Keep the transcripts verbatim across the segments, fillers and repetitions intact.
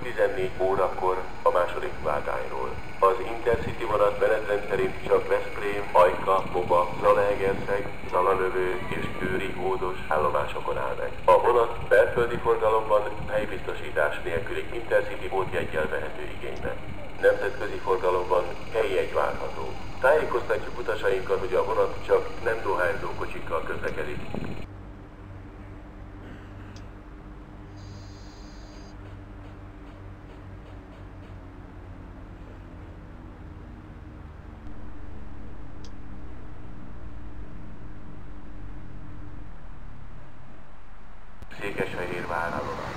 tizennégy órakor a második vágányról. Az Intercity vonat menetrend szerint csak Veszprém, Ajka, Boba, Zalaegerszeg, Zalalövő és Győri ódos állomásokon áll meg. A vonat belföldi forgalomban helybiztosítás nélküli Intercity pótjeggyel vehető igénybe. Nemzetközi forgalomban helyjegy várható. Tájékoztatjuk utasainkat, hogy a vonat csak nem dohányzó kocsikkal közlekedik. Székesfehérvár állomás.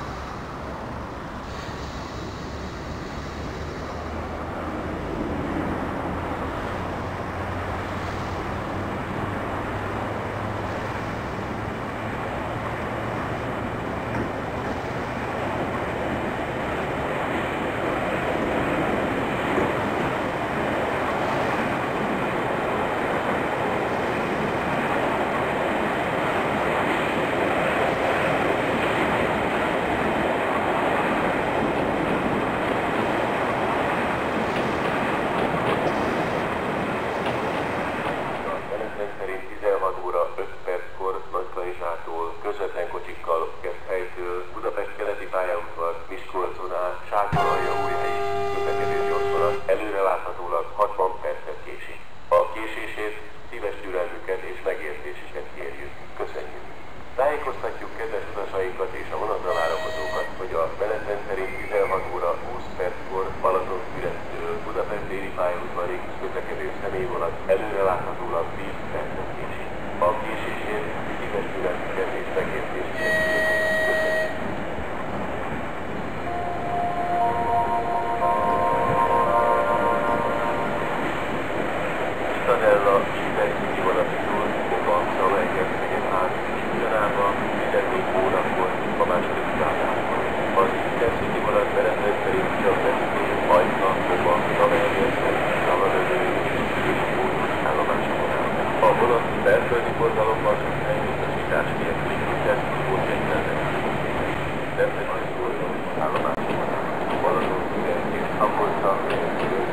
Közvetlen kocsikkal Keszthelytől, Budapest keleti pályaudvar, Miskolcon át, Sátoraljaújhelyi közlekedő gyorsvonat előreláthatólag hatvan percet késik. A késésért szíves türelmüket és megértésüket kérjük. Köszönjük! Tájékoztatjuk kedves utasainkat és a vonatra várakozókat, hogy a menetrend szerint tizenhat óra húsz perckor Balatonfüredtől Budapest déli pályaudvarig közlekedő személyvonat előreláthatólag tíz percet késik. A késésért szíves türelmüket és megértésüket kérjük. Köszönjük! Stadella Intercity vonatról Boba, Zalaegerszegen át és ugyanába tizennégy órakor a második vágánykor. Az Intercity vonat menetrend szerint csak Veszprém, Ajka, Boba, Zalaegerszeg, Zalalövő és Győri ódos állomásokon áll meg. A vonat belföldi forgalomban helybiztosítás nélküli Intercity pótjeggyel vehető igénybe. Nemzetközi forgalomban állomásokon áll meg. Balatonfüred és Szabolcs